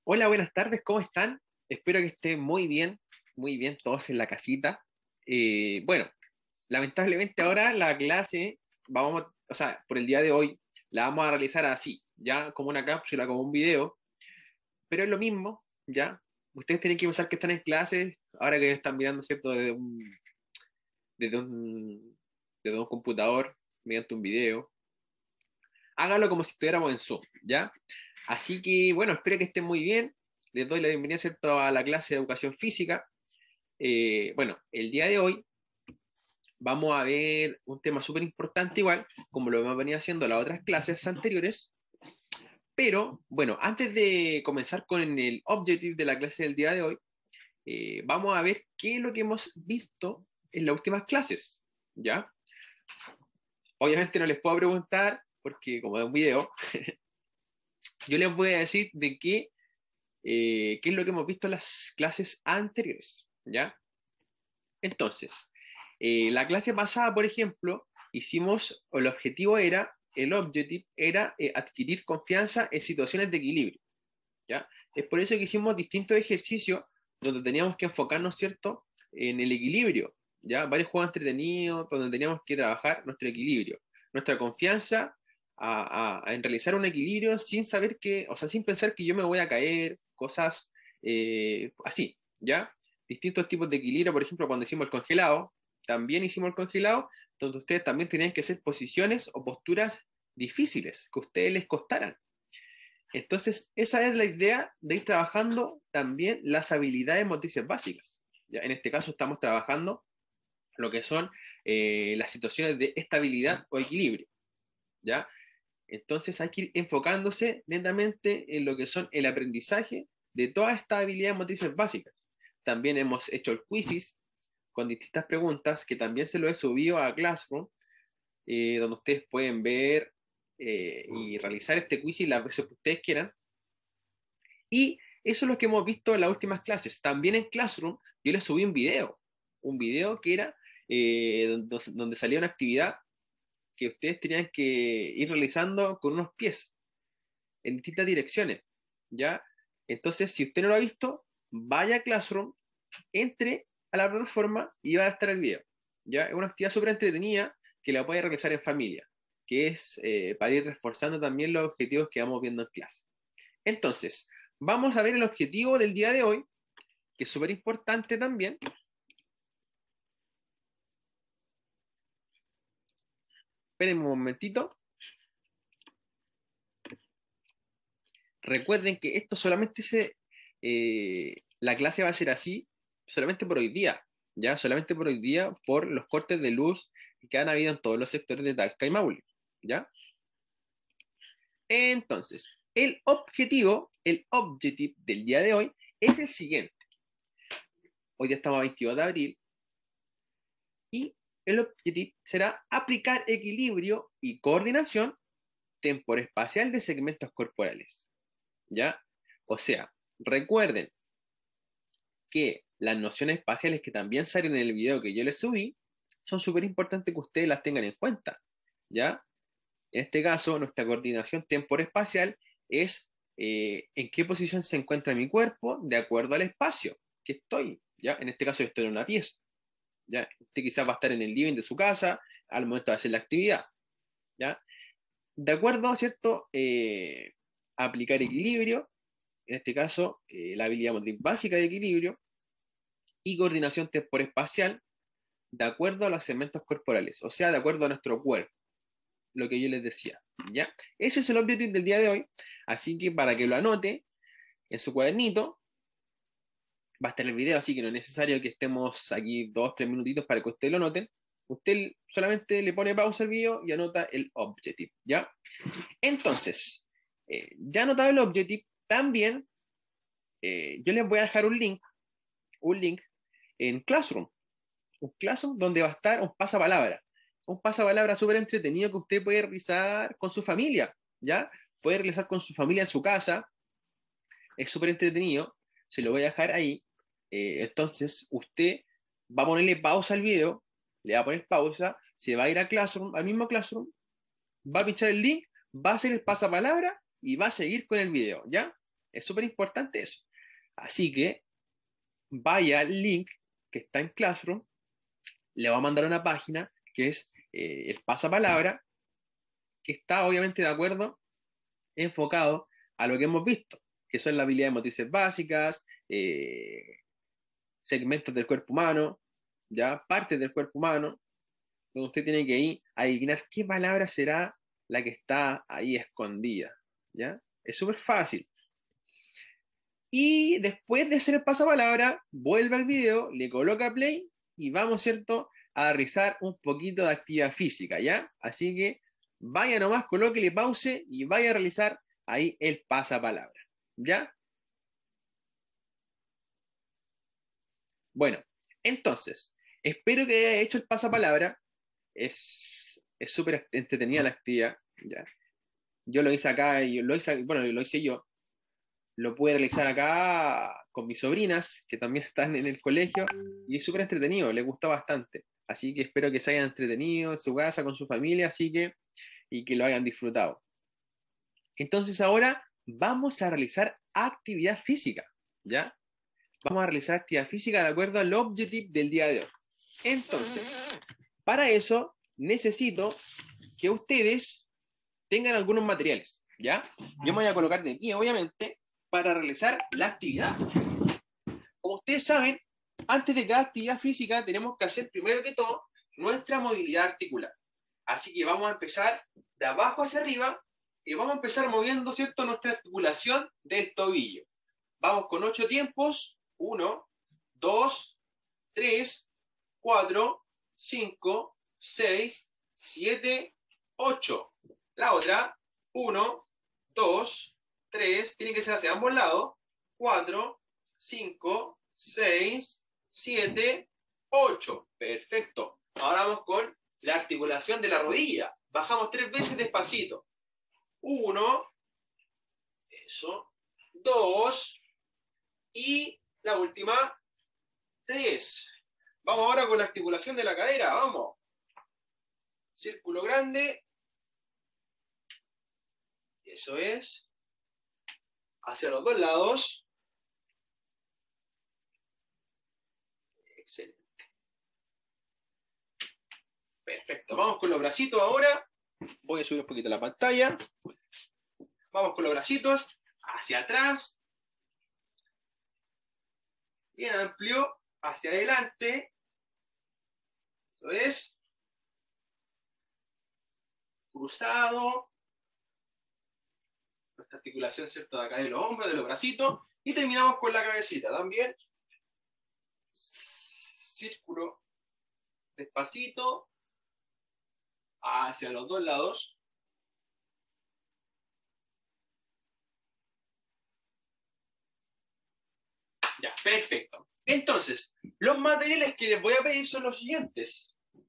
Hola, buenas tardes, ¿cómo están? Espero que estén muy bien, todos en la casita. Bueno, lamentablemente ahora la clase, o sea, por el día de hoy, la vamos a realizar así, ya como una cápsula, como un video, pero es lo mismo, ya. Ustedes tienen que pensar que están en clase, ahora que están mirando, ¿cierto? Desde un, desde un computador, mediante un video. Hágalo como si estuviéramos en Zoom, ¿ya? Así que, bueno, espero que estén muy bien. Les doy la bienvenida, ¿cierto?, a la clase de educación física. Bueno, el día de hoy vamos a ver un tema súper importante igual, como lo hemos venido haciendo en las otras clases anteriores, pero bueno, antes de comenzar con el objective de la clase del día de hoy, vamos a ver qué es lo que hemos visto en las últimas clases, ¿ya? Obviamente no les puedo preguntar, porque como es un video, yo les voy a decir de qué es lo que hemos visto en las clases anteriores, ¿ya? Entonces, la clase pasada, por ejemplo, o el objetivo era, el objective era adquirir confianza en situaciones de equilibrio, ¿ya? Es por eso que hicimos distintos ejercicios donde teníamos que enfocarnos, ¿cierto?, en el equilibrio, ¿ya? Varios juegos entretenidos donde teníamos que trabajar nuestro equilibrio, nuestra confianza en realizar un equilibrio sin saber que, o sea, sin pensar que yo me voy a caer, cosas así, ¿ya? Distintos tipos de equilibrio, por ejemplo, cuando hicimos el congelado, también hicimos el congelado, donde ustedes también tenían que hacer posiciones o posturas difíciles, que a ustedes les costaran. Entonces, esa es la idea de ir trabajando también las habilidades motrices básicas. ¿Ya? En este caso estamos trabajando lo que son las situaciones de estabilidad o equilibrio. ¿Ya? Entonces hay que ir enfocándose lentamente en lo que son el aprendizaje de todas estas habilidades motrices básicas. También hemos hecho el quizzes con distintas preguntas que también se lo he subido a Classroom, donde ustedes pueden ver y realizar este quiz las veces que ustedes quieran. Y eso es lo que hemos visto en las últimas clases. También en Classroom yo les subí un video que era donde salía una actividad que ustedes tenían que ir realizando con unos pies en distintas direcciones, ¿ya? Entonces, si usted no lo ha visto, vaya a Classroom, entre a la plataforma y va a estar el video, ¿ya? Es una actividad súper entretenida que la puede realizar en familia, que es para ir reforzando también los objetivos que vamos viendo en clase. Entonces, vamos a ver el objetivo del día de hoy, que es súper importante también. Esperen un momentito. Recuerden que esto solamente la clase va a ser así solamente por hoy día, ¿ya? Solamente por hoy día, por los cortes de luz que han habido en todos los sectores de Talca y Maule, ¿ya? Entonces, el objetivo del día de hoy es el siguiente. Hoy ya estamos a 22 de abril y el objetivo será aplicar equilibrio y coordinación temporoespacial de segmentos corporales, ¿ya? O sea, recuerden que las nociones espaciales que también salen en el video que yo les subí son súper importantes que ustedes las tengan en cuenta, ¿ya? En este caso, nuestra coordinación temporoespacial es en qué posición se encuentra mi cuerpo de acuerdo al espacio que estoy, ¿ya? En este caso, yo estoy en una pieza, ¿ya? Usted quizás va a estar en el living de su casa al momento de hacer la actividad, ¿ya? De acuerdo, ¿cierto? Aplicar equilibrio, en este caso, la habilidad motriz básica de equilibrio y coordinación temporespacial de acuerdo a los segmentos corporales, o sea, de acuerdo a nuestro cuerpo, lo que yo les decía, ¿ya? Ese es el objetivo del día de hoy, así que para que lo anote en su cuadernito, va a estar el video, así que no es necesario que estemos aquí 2 o 3 minutitos para que ustedes lo noten. Usted solamente le pone pausa al video y anota el objetivo, ¿ya? Entonces, ya anotado el objetivo, también yo les voy a dejar un link en Classroom, un Classroom donde va a estar un pasapalabra súper entretenido que usted puede realizar con su familia, ¿ya? Puede realizar con su familia en su casa, es súper entretenido, se lo voy a dejar ahí. Entonces, usted va a ponerle pausa al video, le va a poner pausa, se va a ir a Classroom, al mismo Classroom, va a pinchar el link, va a hacer el pasapalabra y va a seguir con el video, ¿ya? Es súper importante eso. Así que vaya al link que está en Classroom, le va a mandar una página que es el pasapalabra, que está obviamente de acuerdo, enfocado a lo que hemos visto, que son las habilidades motrices básicas, segmentos del cuerpo humano, ya partes del cuerpo humano, donde usted tiene que ir a adivinar qué palabra será la que está ahí escondida, ¿ya? Es súper fácil. Y después de hacer el pasapalabra, vuelve al video, le coloca play y vamos, ¿cierto?, a realizar un poquito de actividad física, ¿ya? Así que vaya nomás, colóquele pause y vaya a realizar ahí el pasapalabra, ¿ya? Bueno, entonces, espero que haya hecho el pasapalabra. Es súper entretenida la actividad, ¿ya? Yo lo hice acá, y bueno, lo hice yo. Lo pude realizar acá con mis sobrinas, que también están en el colegio, y es súper entretenido, les gustó bastante. Así que espero que se hayan entretenido en su casa, con su familia, y que lo hayan disfrutado. Entonces ahora vamos a realizar actividad física, ¿ya? Vamos a realizar actividad física de acuerdo al objetivo del día de hoy. Entonces, para eso necesito que ustedes tengan algunos materiales, ¿ya? Yo me voy a colocar de pie, obviamente, para realizar la actividad. Como ustedes saben, antes de cada actividad física tenemos que hacer primero que todo nuestra movilidad articular. Así que vamos a empezar de abajo hacia arriba y vamos a empezar moviendo, ¿cierto?, nuestra articulación del tobillo. Vamos con 8 tiempos. 1, 2, 3, 4, 5, 6, 7, 8. La otra, 1, 2, 3, tiene que ser hacia ambos lados. 4, 5, 6, 7, 8. Perfecto. Ahora vamos con la articulación de la rodilla. Bajamos 3 veces despacito. 1, eso, 2, y la última, 3. Vamos ahora con la articulación de la cadera, vamos. Círculo grande. Eso es. Hacia los dos lados. Excelente. Perfecto. Vamos con los bracitos ahora. Voy a subir un poquito la pantalla. Vamos con los bracitos hacia atrás. Bien amplio. Hacia adelante. Eso es. Cruzado. Nuestra articulación, ¿cierto?, de acá de los hombros, de los bracitos. Y terminamos con la cabecita también. Círculo. Despacito. Hacia los dos lados. Ya, perfecto. Entonces, los materiales que les voy a pedir son los siguientes.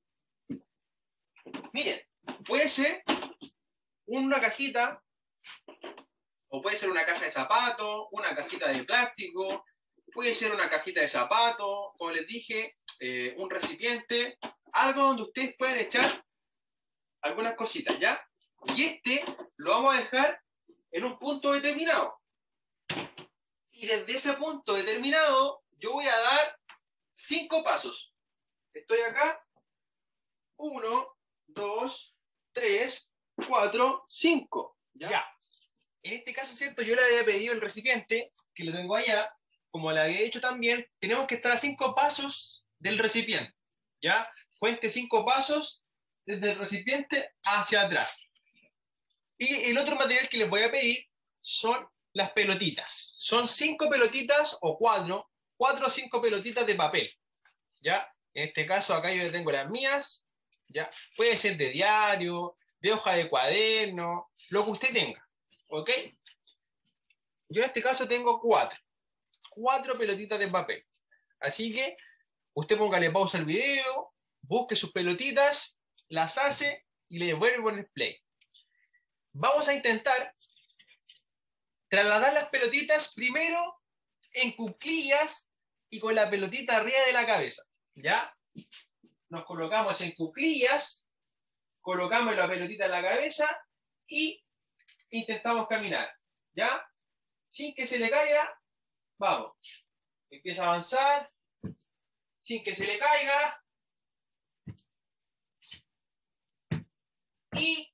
Miren, puede ser una cajita, o puede ser una caja de zapatos, una cajita de plástico, puede ser una cajita de zapatos, como les dije, un recipiente, algo donde ustedes pueden echar algunas cositas, ¿ya? Y este lo vamos a dejar en un punto determinado. Y desde ese punto determinado, yo voy a dar 5 pasos. Estoy acá. 1, 2, 3, 4, 5. ¿Ya? En este caso, ¿cierto? Yo le había pedido el recipiente, que lo tengo allá. Como le había dicho también, tenemos que estar a 5 pasos del recipiente. ¿Ya? Cuente 5 pasos desde el recipiente hacia atrás. Y el otro material que les voy a pedir son las pelotitas. Son 5 pelotitas o 4 o 5 pelotitas de papel. ¿Ya? En este caso acá yo tengo las mías. ¿Ya? Puede ser de diario, de hoja de cuaderno, lo que usted tenga. ¿Ok? Yo en este caso tengo 4. 4 pelotitas de papel. Así que usted póngale pausa al video, busque sus pelotitas, las hace y le vuelve a poner play. Vamos a intentar trasladar las pelotitas primero en cuclillas y con la pelotita arriba de la cabeza. ¿Ya? Nos colocamos en cuclillas, colocamos la pelotita en la cabeza y intentamos caminar. ¿Ya? sin que se le caiga, vamos. Empieza a avanzar, sin que se le caiga. Y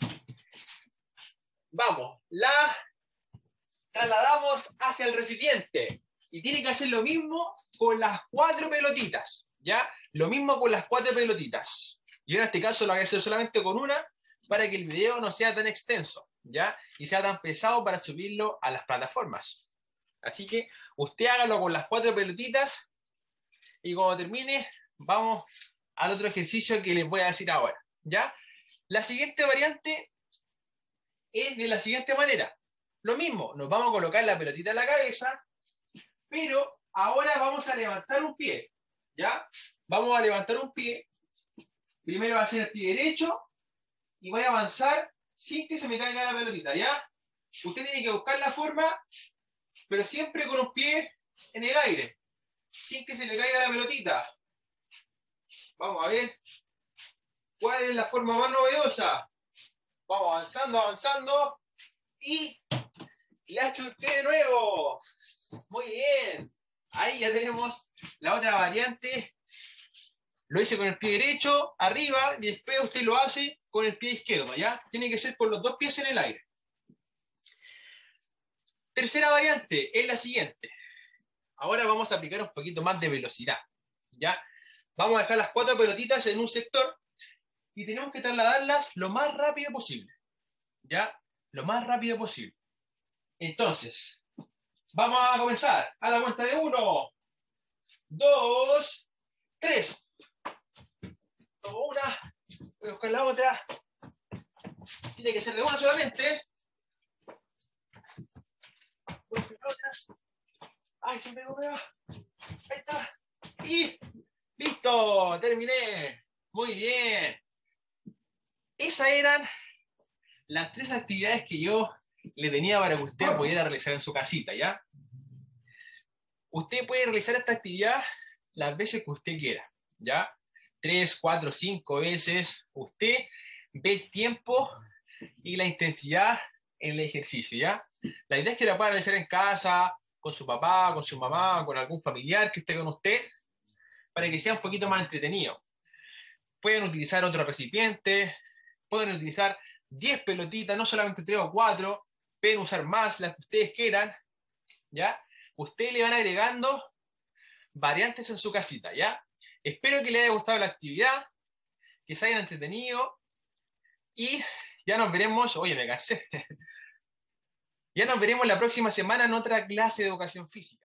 vamos, la trasladamos hacia el recipiente. Y tiene que hacer lo mismo con las 4 pelotitas, ¿ya? Lo mismo con las 4 pelotitas. Yo en este caso lo voy a hacer solamente con una para que el video no sea tan extenso, ¿ya? Y sea tan pesado para subirlo a las plataformas. Así que usted hágalo con las 4 pelotitas y cuando termine vamos al otro ejercicio que les voy a decir ahora, ¿ya? La siguiente variante es de la siguiente manera. Lo mismo, nos vamos a colocar la pelotita en la cabeza, pero ahora vamos a levantar un pie, ¿ya? Vamos a levantar un pie. Primero va a ser el pie derecho y voy a avanzar sin que se me caiga la pelotita, ¿ya? Usted tiene que buscar la forma, pero siempre con un pie en el aire, sin que se le caiga la pelotita. Vamos a ver cuál es la forma más novedosa. Vamos avanzando, avanzando. Y la chunté de nuevo. Muy bien. Ahí ya tenemos la otra variante. Lo hice con el pie derecho, arriba, y después usted lo hace con el pie izquierdo, ¿ya? Tiene que ser con los 2 pies en el aire. Tercera variante es la siguiente. Ahora vamos a aplicar un poquito más de velocidad, ¿ya? Vamos a dejar las 4 pelotitas en un sector y tenemos que trasladarlas lo más rápido posible, ¿ya? Lo más rápido posible. Entonces, vamos a comenzar a la cuenta de 1, 2, 3. Tomo una, voy a buscar la otra. Tiene que ser de una solamente. Voy a buscar la otra. Ay, se me pegó. Ahí está. Y listo, terminé. Muy bien. Esas eran las 3 actividades que yo le tenía para que usted pudiera realizar en su casita, ¿ya? Usted puede realizar esta actividad las veces que usted quiera, ¿ya? 3, 4, 5 veces. Usted ve el tiempo y la intensidad en el ejercicio, ¿ya? La idea es que la pueda realizar en casa, con su papá, con su mamá, con algún familiar que esté con usted, para que sea un poquito más entretenido. Pueden utilizar otro recipiente, pueden utilizar 10 pelotitas, no solamente 3 o 4, pueden usar más, las que ustedes quieran, ¿ya? Ustedes le van agregando variantes en su casita, ¿ya? Espero que les haya gustado la actividad, que se hayan entretenido y ya nos veremos, oye, me cansé, ya nos veremos la próxima semana en otra clase de educación física.